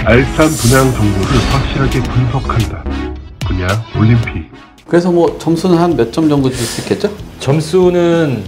알찬 분양 정보를 확실하게 분석한다. 분양 올림픽. 그래서 뭐 점수는 한 몇 점 정도 줄 수 있겠죠? 점수는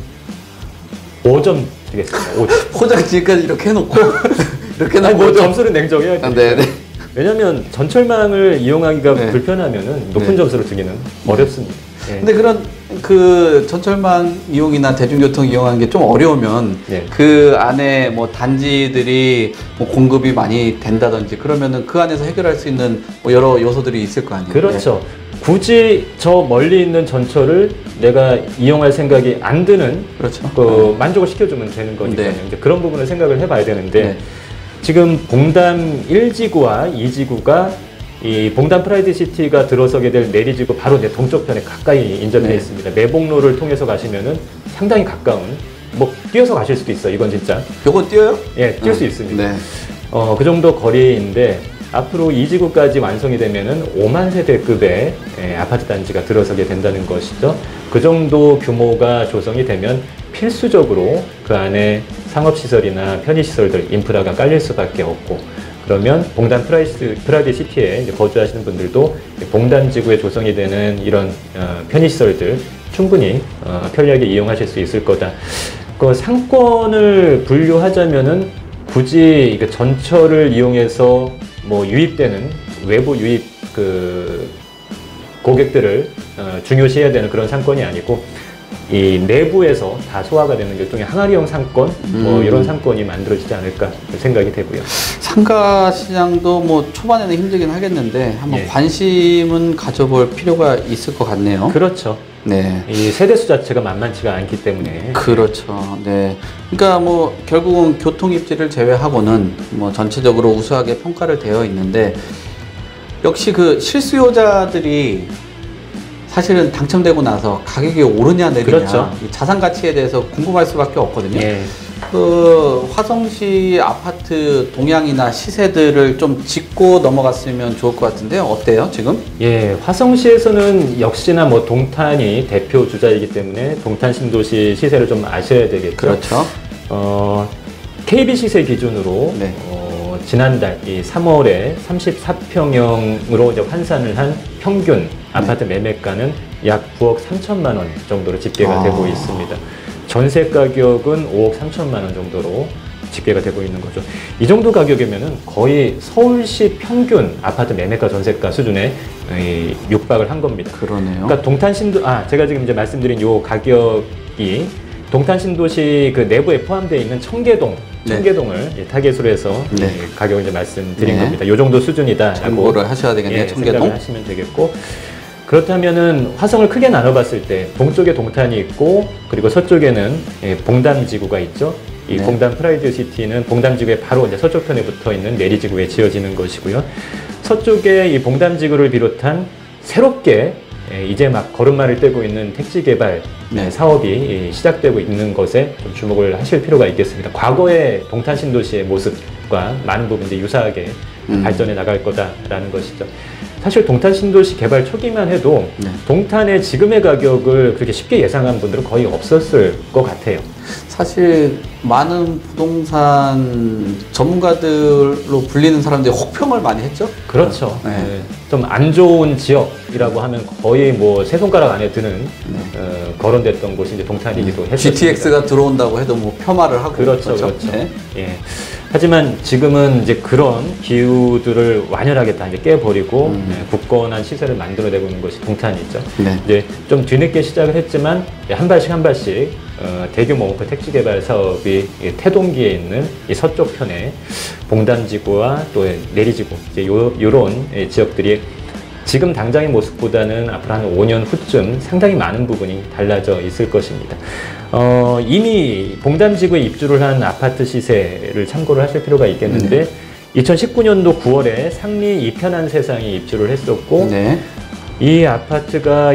5점 드리겠습니다. 5점. 포장 지금까지 이렇게 해놓고 이렇게 아니, 뭐 해놓고 점수를 냉정해야 돼요. 네네. 왜냐면 전철망을 이용하기가 네. 불편하면은 높은 네. 점수를 주기는 어렵습니다. 예. 근데 그런 그 전철망 이용이나 대중교통 이용하는 게 좀 어려우면 네. 그 안에 뭐 단지들이 뭐 공급이 많이 된다든지 그러면은 그 안에서 해결할 수 있는 뭐 여러 요소들이 있을 거 아니에요. 그렇죠. 굳이 저 멀리 있는 전철을 내가 이용할 생각이 안 드는 그렇죠. 그 만족을 시켜주면 되는 거니까요. 네. 이제 그런 부분을 생각을 해봐야 되는데 네. 지금 봉담 1지구와 2지구가 이 봉담 프라이드시티가 들어서게 될 내리지구 바로 내 동쪽편에 가까이 인접해 네. 있습니다. 매봉로를 통해서 가시면은 상당히 가까운, 뭐 뛰어서 가실 수도 있어. 이건 진짜. 요거 뛰어요? 예, 뛸 수 있습니다. 네. 그 정도 거리인데 앞으로 2지구까지 완성이 되면은 5만 세대급의 아파트 단지가 들어서게 된다는 것이죠. 그 정도 규모가 조성이 되면 필수적으로 그 안에 상업시설이나 편의시설들, 인프라가 깔릴 수밖에 없고, 그러면 봉담 프라이드시티에 거주하시는 분들도 봉담지구에 조성이 되는 이런 편의시설들 충분히 편리하게 이용하실 수 있을 거다. 그 상권을 분류하자면은 굳이 전철을 이용해서 뭐 유입되는 외부 유입 그 고객들을 중요시해야 되는 그런 상권이 아니고 이 내부에서 다 소화가 되는 일종의 항아리형 상권, 뭐 이런 상권이 만들어지지 않을까 생각이 되고요. 상가 시장도 뭐 초반에는 힘들긴 하겠는데 한번 예. 관심은 가져볼 필요가 있을 것 같네요. 그렇죠. 네. 이 세대수 자체가 만만치가 않기 때문에. 그렇죠. 네. 그러니까 뭐 결국은 교통 입지를 제외하고는 뭐 전체적으로 우수하게 평가를 되어 있는데 역시 그 실수요자들이 사실은 당첨되고 나서 가격이 오르냐 내리냐 그렇죠. 이 자산 가치에 대해서 궁금할 수밖에 없거든요. 예. 그 화성시 아파트 동향이나 시세들을 좀 짚고 넘어갔으면 좋을 것 같은데요. 어때요, 지금? 예, 화성시에서는 역시나 뭐 동탄이 대표 주자이기 때문에 동탄 신도시 시세를 좀 아셔야 되겠죠. 그렇죠. KB 시세 기준으로 네. 지난달 이 3월에 34평형으로 이제 환산을 한 평균 아파트 매매가는 약 9억 3천만 원 정도로 집계가 되고 있습니다. 전세 가격은 5억 3천만 원 정도로 집계가 되고 있는 거죠. 이 정도 가격이면은 거의 서울시 평균 아파트 매매가 전세가 수준에 육박을 한 겁니다. 그러네요. 그러니까 동탄 신도 제가 지금 이제 말씀드린 요 가격이 동탄 신도시 그 내부에 포함되어 있는 청계동, 네. 청계동을 타겟으로 해서 네. 가격을 이제 말씀드린 네. 겁니다. 요 정도 수준이다라고 참고를 하셔야 되겠네요. 청계동. 생각을 하시면 되겠고, 그렇다면은 화성을 크게 나눠봤을 때 동쪽에 동탄이 있고 그리고 서쪽에는 봉담지구가 있죠. 이 네. 봉담 프라이드시티는 봉담지구에 바로 이제 서쪽편에 붙어 있는 내리지구에 지어지는 것이고요. 서쪽에 이 봉담지구를 비롯한 새롭게 이제 막 걸음마를 떼고 있는 택지 개발 네. 사업이 시작되고 있는 것에 좀 주목을 하실 필요가 있겠습니다. 과거의 동탄 신도시의 모습과 많은 부분들이 유사하게 발전해 나갈 거다라는 것이죠. 사실 동탄 신도시 개발 초기만 해도 네. 동탄의 지금의 가격을 그렇게 쉽게 예상한 분들은 거의 없었을 것 같아요. 사실 많은 부동산 전문가들로 불리는 사람들이 혹평을 많이 했죠. 그렇죠. 네. 좀 안 좋은 지역이라고 하면 거의 뭐 세 손가락 안에 드는 거론됐던 곳이 이제 동탄이기도 했습니다. GTX가 들어온다고 해도 뭐 폄하를 하고 그렇죠, 그렇죠. 네. 예. 하지만 지금은 이제 그런 기후들을 완연하게 다 이제 깨버리고 굳건한 시세를 만들어내고 있는 것이 동탄이죠. 네. 이제 좀 뒤늦게 시작을 했지만 한 발씩 한 발씩 대규모 그 택지 개발 사업이 태동기에 있는 이 서쪽 편에 봉담지구와 또 내리지구 이제 요런 지역들이 지금 당장의 모습보다는 앞으로 한 5년 후쯤 상당히 많은 부분이 달라져 있을 것입니다. 이미 봉담지구에 입주를 한 아파트 시세를 참고를 하실 필요가 있겠는데 2019년도 9월에 상리 이편한 세상이 입주를 했었고 네. 이 아파트가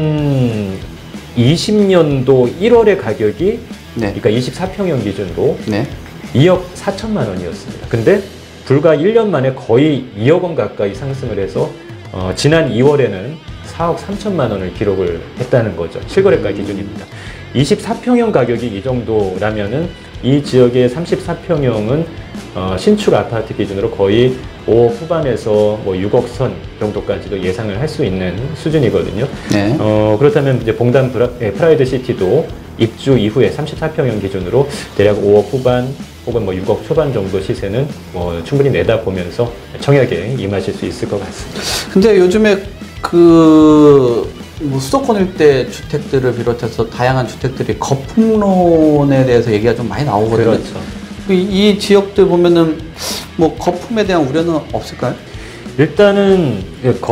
2020년도 1월의 가격이 네. 그러니까 24평형 기준으로 네. 2억 4천만 원이었습니다. 근데 불과 1년 만에 거의 2억 원 가까이 상승을 해서 지난 2월에는 4억 3천만 원을 기록을 했다는 거죠. 실거래가 기준입니다. 24평형 가격이 이 정도라면은 이 지역의 34평형은 신축 아파트 기준으로 거의 5억 후반에서 뭐 6억 선 정도까지도 예상을 할 수 있는 수준이거든요. 네. 그렇다면 이제 봉담 프라이드 시티도 입주 이후에 34평형 기준으로 대략 5억 후반 혹은 뭐 6억 초반 정도 시세는 뭐 충분히 내다보면서 청약에 임하실 수 있을 것 같습니다. 근데 요즘에 뭐 수도권 일대 주택들을 비롯해서 다양한 주택들이 거품론에 대해서 얘기가 좀 많이 나오거든요. 그렇죠. 이 지역들 보면은 뭐 거품에 대한 우려는 없을까요? 일단은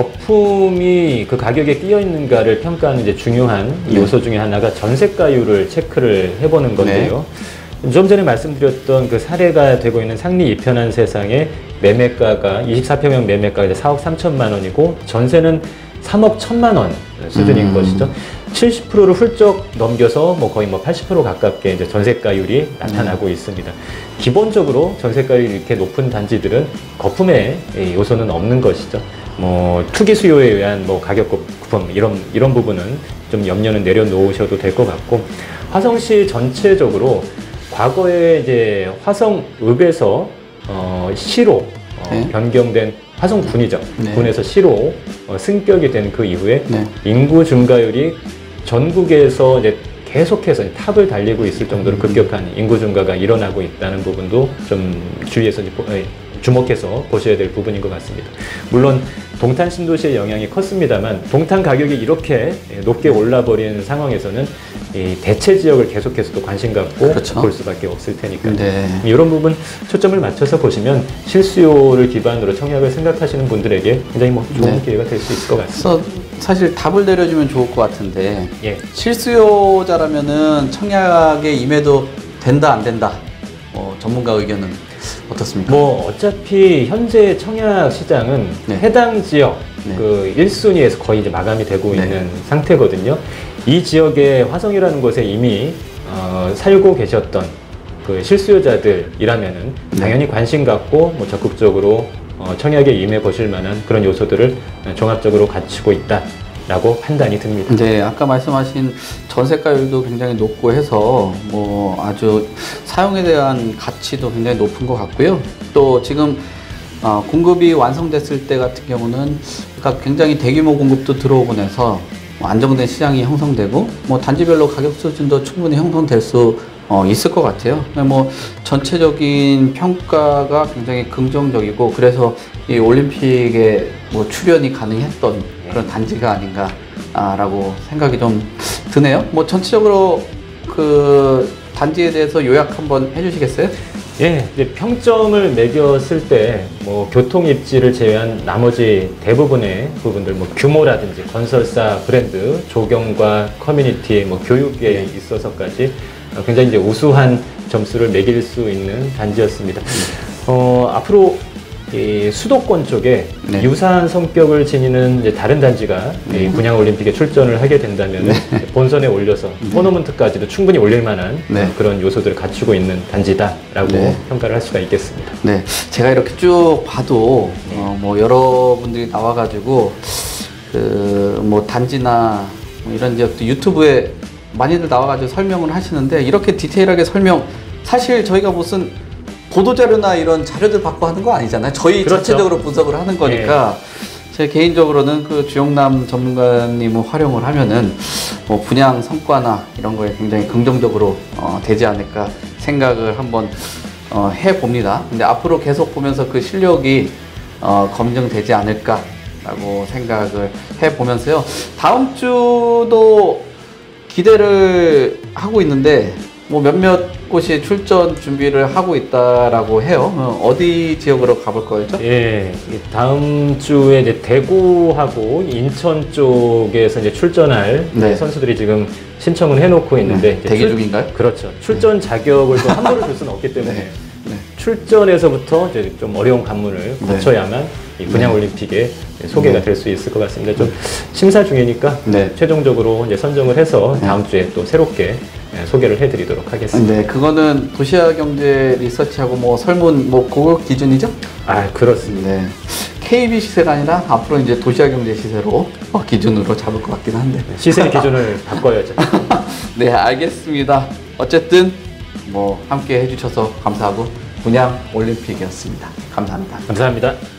거품이 그 가격에 끼어 있는가를 평가하는 이제 중요한 요소 중에 하나가 전세가율을 체크를 해보는 건데요. 좀 전에 말씀드렸던 그 사례가 되고 있는 상리 이편한 세상의 매매가가 24평형 매매가가 이제 4억 3천만 원이고 전세는 3억 1천만 원 수준인 것이죠. 70%를 훌쩍 넘겨서 뭐 거의 뭐 80% 가깝게 이제 전세가율이 나타나고 있습니다. 기본적으로 전세가율이 이렇게 높은 단지들은 거품의 요소는 없는 것이죠. 뭐 투기 수요에 의한 뭐 가격 거품 이런 부분은 좀 염려는 내려놓으셔도 될 것 같고, 화성시 전체적으로 과거에 이제 화성읍에서 시로 변경된 화성군이죠. 네. 군에서 시로 승격이 된 그 이후에 네. 인구 증가율이 전국에서 이제 계속해서 탑을 달리고 있을 정도로 급격한 인구 증가가 일어나고 있다는 부분도 좀 주의해서 주목해서 보셔야 될 부분인 것 같습니다. 물론 동탄 신도시의 영향이 컸습니다만 동탄 가격이 이렇게 높게 올라버리는 상황에서는 이 대체 지역을 계속해서 또 관심 갖고 그렇죠. 볼 수밖에 없을 테니까요. 네. 이런 부분 초점을 맞춰서 보시면 실수요를 기반으로 청약을 생각하시는 분들에게 굉장히 뭐 좋은 기회가 될 수 있을 것 같습니다. 그래서 사실 답을 내려주면 좋을 것 같은데 예. 실수요자라면은 청약에 임해도 된다 안 된다? 전문가 의견은 어떻습니까? 뭐 어차피 현재 청약 시장은 해당 지역 그 1순위에서 거의 이제 마감이 되고 있는 상태거든요. 이 지역의 화성이라는 곳에 이미 살고 계셨던 그 실수요자들이라면은 당연히 관심 갖고 뭐 적극적으로 청약에 임해 보실 만한 그런 요소들을 종합적으로 갖추고 있다라고 판단이 듭니다. 네, 아까 말씀하신 전세가율도 굉장히 높고 해서 뭐 아주 사용에 대한 가치도 굉장히 높은 것 같고요. 또 지금 공급이 완성됐을 때 같은 경우는 그러니까 굉장히 대규모 공급도 들어오고 나서 안정된 시장이 형성되고 뭐 단지별로 가격 수준도 충분히 형성될 수 있을 것 같아요. 뭐 전체적인 평가가 굉장히 긍정적이고 그래서 이 올림픽에 뭐 출연이 가능했던 그런 단지가 아닌가라고 생각이 좀 드네요. 뭐 전체적으로 그 단지에 대해서 요약 한번 해주시겠어요? 예, 이제 평점을 매겼을 때 뭐 교통 입지를 제외한 나머지 대부분의 부분들, 뭐 규모라든지 건설사 브랜드, 조경과 커뮤니티, 뭐 교육에 있어서까지 굉장히 이제 우수한 점수를 매길 수 있는 단지였습니다. 앞으로 이 수도권 쪽에 유사한 성격을 지니는 이제 다른 단지가 이 분양 올림픽에 출전을 하게 된다면 본선에 올려서 토너먼트까지도 충분히 올릴 만한 그런 요소들을 갖추고 있는 단지다라고 평가를 할 수가 있겠습니다. 네, 제가 이렇게 쭉 봐도 뭐 여러분들이 나와가지고 그 뭐 단지나 뭐 이런 지역도 유튜브에 많이들 나와가지고 설명을 하시는데 이렇게 디테일하게 사실 저희가 무슨 보도자료나 이런 자료들 받고 하는 거 아니잖아요. 저희 그렇죠. 전체적으로 분석을 하는 거니까 제 개인적으로는 그 주영남 전문가님을 활용을 하면은 뭐 분양 성과나 이런 거에 굉장히 긍정적으로 되지 않을까 생각을 한번 해봅니다. 근데 앞으로 계속 보면서 그 실력이 검증되지 않을까라고 생각을 해보면서요. 다음 주도 기대를 하고 있는데 뭐 몇몇 곳이 출전 준비를 하고 있다라고 해요. 어디 지역으로 가볼 거였죠? 예, 다음 주에 이제 대구하고 인천 쪽에서 이제 출전할 선수들이 지금 신청을 해놓고 있는데 대기 중인가요? 그렇죠. 출전 자격을 또 함부로 줄 수는 없기 때문에 출전에서부터 이제 좀 어려운 관문을 거쳐야만 이 분양 올림픽에 소개가 될 수 있을 것 같습니다. 좀 심사 중이니까 최종적으로 이제 선정을 해서 다음 주에 또 새롭게 소개를 해드리도록 하겠습니다. 네, 그거는 도시화경제 리서치하고 뭐 설문 뭐 그거 기준이죠? 아, 그렇습니다. 네. KB 시세가 아니라 앞으로 이제 도시화경제 시세로 기준으로 잡을 것 같긴 한데 시세 기준을 바꿔야죠. 네, 알겠습니다. 어쨌든 뭐 함께 해주셔서 감사하고 분양 올림픽이었습니다. 감사합니다. 감사합니다.